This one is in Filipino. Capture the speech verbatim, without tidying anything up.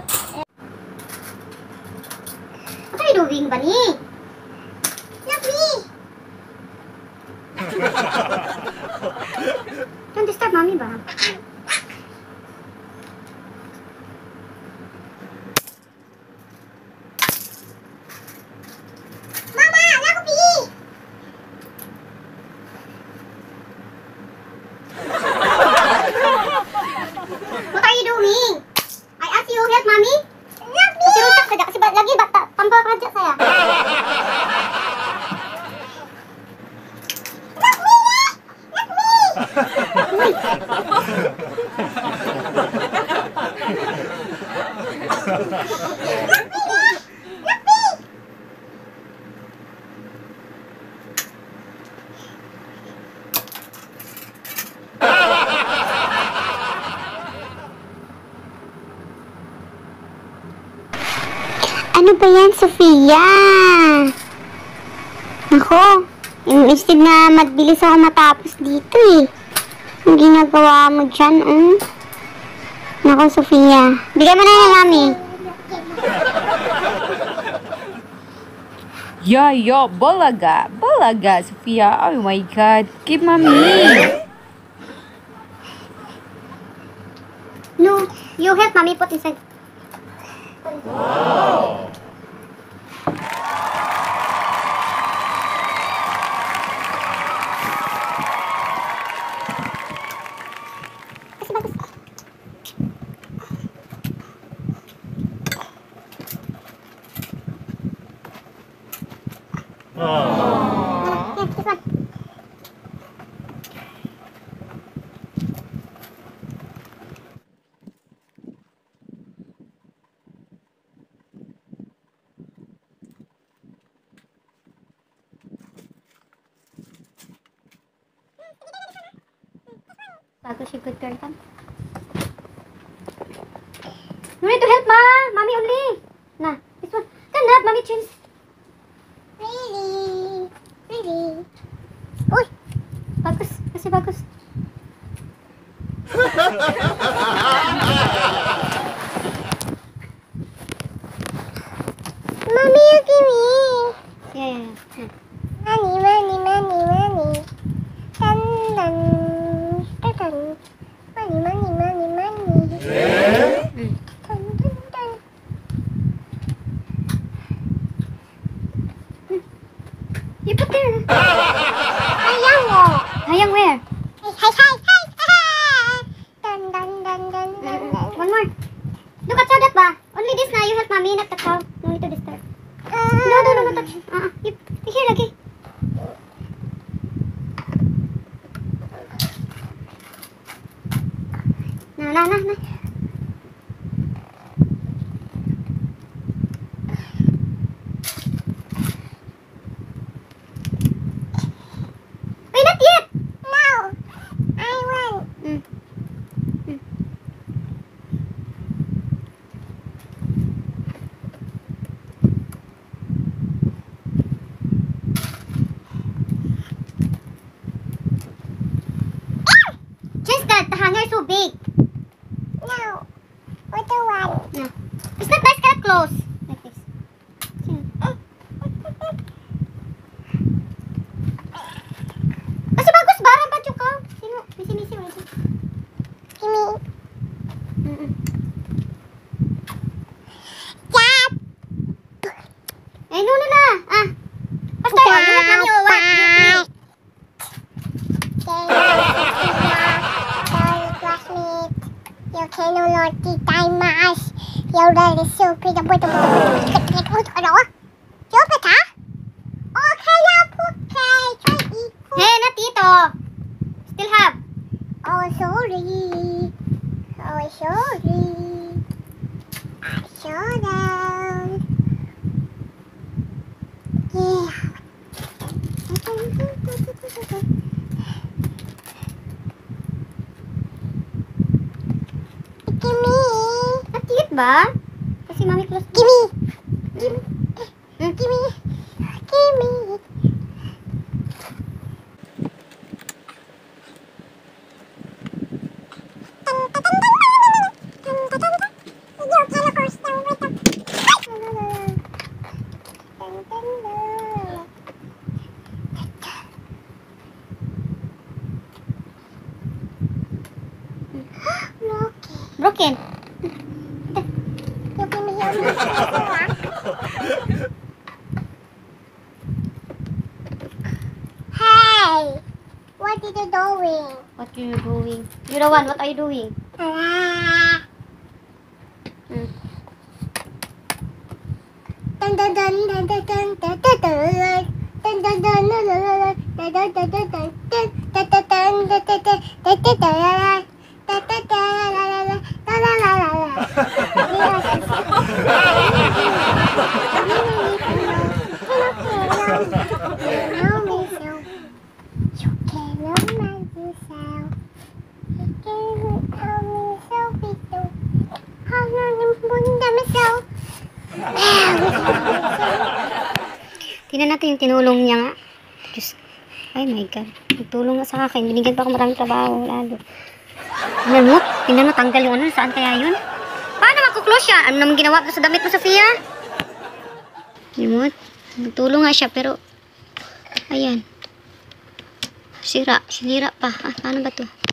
What are you doing, Bunny? Not me! Don't disturb Mommy ba? Mama! Lakupi! What are you doing? I asked you help Mommy? Lakupi! Kasi rusak saja. Kasi lagi bata. Tambah raja saya. Ano ba yan, Sofia? Ako, instead na magbilis ako matapos dito eh. Ang ginagawa mo dyan, um? Nako, Sofia. Bigay mo na yan, Mami. Yeah, yeah, balaga. Balaga, Sofia. Oh my God. Give Mommy. No, you help Mommy put inside. Wow. Bago si good girl kan? You need to help ma, Mommy only. Nah, this one. Can help Mommy change. Really, really. Uy, bagus, kasih bagus. Mommy, you give me. Yeah, yeah, yeah. Money, money, money, money. Dun, dun. Money, money, money, money. Yeah? Mm. Dun, dun, dun. Mm. You put there. Hayang mo. Hayang where? Hi, hi, hi, hi. Dun, dun, dun, dun, dun, dun. One more. Look at that ba? Only this na. You help Mommy, not the cow. No need to disturb. Uh, no, no, no, no touch. Uh, you, here lagi. Nah, nah, nah, nah. Wait, not yet. No, I want. Mm. Mm. Ah! Just that the hanger is so big. No. What do I want? No. It's not nice, cannot close. Like this. Kasi bagus ba? Rampat yung ka. Sino? Misi-misi mo ito. Kimi. Mm-mm. Cat! Eh, no, no, no. Ah. Basta yun. You let Mommy what? You can no longer time mas. You're the super the boy the boy. Ano? Super ka? Okay na po kay. Try it. Hey, not ito. Still have. Oh, sorry. Oh, sorry. I show them. Yeah. Gimme. Nakit ba? Kasi Mommy close. Gimme. Gimme. Hmm? Gimme. Gimme. Yo, color first. Hey! What are you doing? What are you doing? You're the one. What are you doing? Ah. Hmm. Dun dun dun dun dun dun dun dun dun. Dun dun dun dun dun dun dun dun dun dun dun. Dun dun dun dun dun dun dun dun dun. Dun dun dun la la la la la la la la la. Hello, Miss You. You can remind yourself. You can remind yourself. How long you bunda myself? Tingnan natin yung tinulong niya nga. Diyos. Ay my God. Nagtulong nga sa akin. Binigyan pa ako maraming trabaho. Lalo. Tingnan mo. Tingnan mo. Tanggal yung ano. Saan kaya yun? Paano magkuklose siya? Ano naman ginawa mo sa damit mo, Sofia? Tingnan mo. Nagtulong nga siya. Pero, ayan. Sira. Sinira pa. Ah, paano ba to?